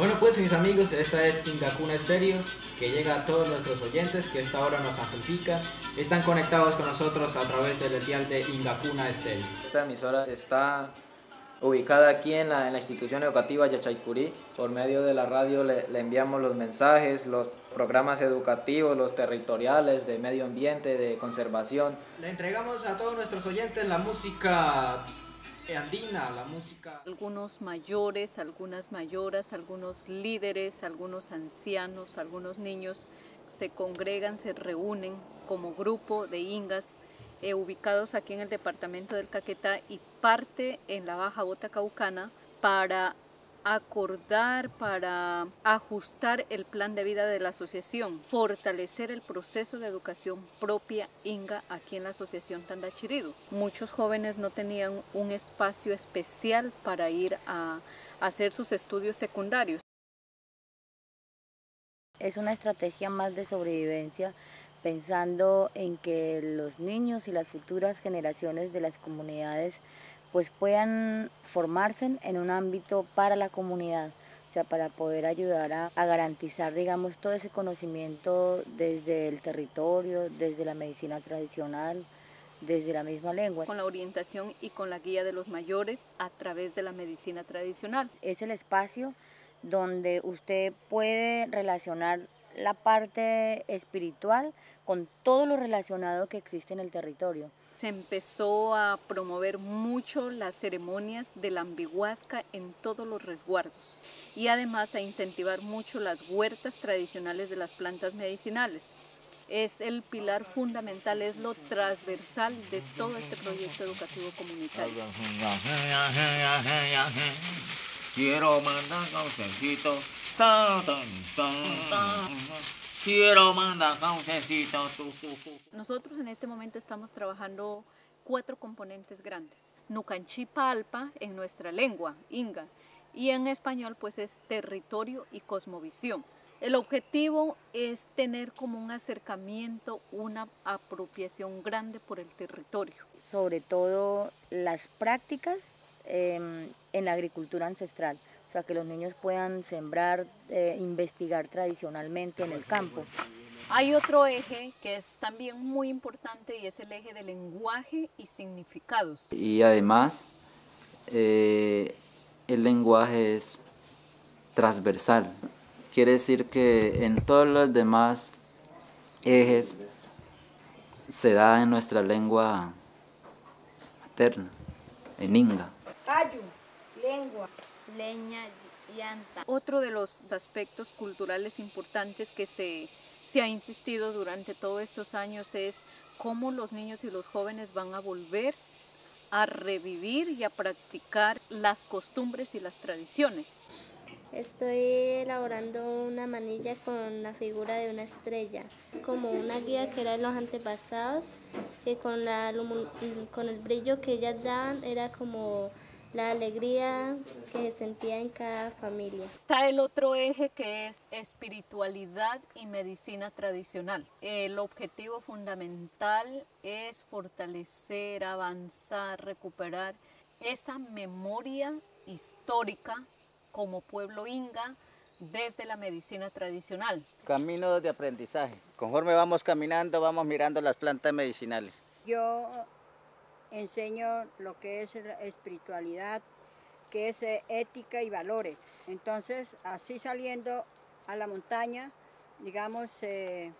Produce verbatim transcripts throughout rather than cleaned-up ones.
Bueno pues mis amigos, esta es Ingacuna Estéreo, que llega a todos nuestros oyentes que esta hora nos amplifican. Están conectados con nosotros a través del dial de Ingacuna Estéreo. Esta emisora está ubicada aquí en la, en la institución educativa Yachaycurí. Por medio de la radio le, le enviamos los mensajes, los programas educativos, los territoriales, de medio ambiente, de conservación. Le entregamos a todos nuestros oyentes la música andina, la música. Algunos mayores, algunas mayoras, algunos líderes, algunos ancianos, algunos niños se congregan, se reúnen como grupo de ingas eh, ubicados aquí en el departamento del Caquetá y parte en la Baja Botacaucana para acordar, para ajustar el plan de vida de la asociación, fortalecer el proceso de educación propia inga aquí en la asociación Tandachiridu. Muchos jóvenes no tenían un espacio especial para ir a hacer sus estudios secundarios. Es una estrategia más de sobrevivencia, pensando en que los niños y las futuras generaciones de las comunidades pues puedan formarse en un ámbito para la comunidad, o sea, para poder ayudar a, a garantizar, digamos, todo ese conocimiento desde el territorio, desde la medicina tradicional, desde la misma lengua. Con la orientación y con la guía de los mayores a través de la medicina tradicional. Es el espacio donde usted puede relacionar la parte espiritual con todo lo relacionado que existe en el territorio. Se empezó a promover mucho las ceremonias de la ambihuasca en todos los resguardos y además a incentivar mucho las huertas tradicionales de las plantas medicinales. Es el pilar fundamental, es lo transversal de todo este proyecto educativo comunitario. Quiero mandar caucecito, ta, ta, ta, ta. Quiero mandar caucecito. Nosotros en este momento estamos trabajando cuatro componentes grandes. Nucanchipa Alpa en nuestra lengua, inga, y en español pues es territorio y cosmovisión. El objetivo es tener como un acercamiento, una apropiación grande por el territorio. Sobre todo las prácticas eh, en la agricultura ancestral. O sea, que los niños puedan sembrar, eh, investigar tradicionalmente en el campo. Hay otro eje que es también muy importante y es el eje del lenguaje y significados. Y además, eh, el lenguaje es transversal. Quiere decir que en todos los demás ejes se da en nuestra lengua materna, en inga. Ayu, lengua. Leña, llanta. Otro de los aspectos culturales importantes que se, se ha insistido durante todos estos años es cómo los niños y los jóvenes van a volver a revivir y a practicar las costumbres y las tradiciones. Estoy elaborando una manilla con la figura de una estrella. Es como una guía que era de los antepasados, que con, la, con el brillo que ellas daban era como la alegría que se sentía en cada familia. Está el otro eje que es espiritualidad y medicina tradicional. El objetivo fundamental es fortalecer, avanzar, recuperar esa memoria histórica como pueblo inga desde la medicina tradicional. Camino de aprendizaje. Conforme vamos caminando, vamos mirando las plantas medicinales. Yo enseño lo que es espiritualidad, que es ética y valores. Entonces, así saliendo a la montaña, digamos, se,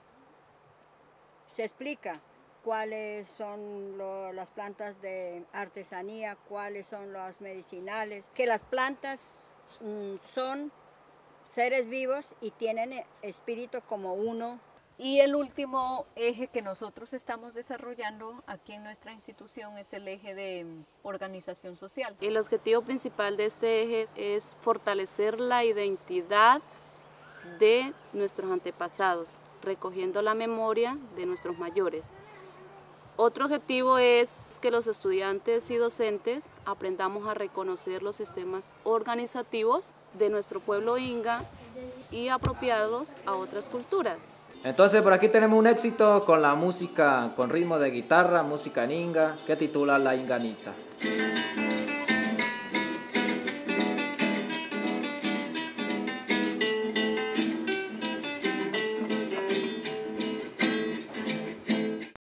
se explica cuáles son lo, las plantas de artesanía, cuáles son las medicinales, que las plantas mm, son seres vivos y tienen espíritu como uno. Y el último eje que nosotros estamos desarrollando aquí en nuestra institución es el eje de organización social. El objetivo principal de este eje es fortalecer la identidad de nuestros antepasados, recogiendo la memoria de nuestros mayores. Otro objetivo es que los estudiantes y docentes aprendamos a reconocer los sistemas organizativos de nuestro pueblo inga y apropiarlos a otras culturas. Entonces por aquí tenemos un éxito con la música con ritmo de guitarra, música en inga, que titula La Inganita.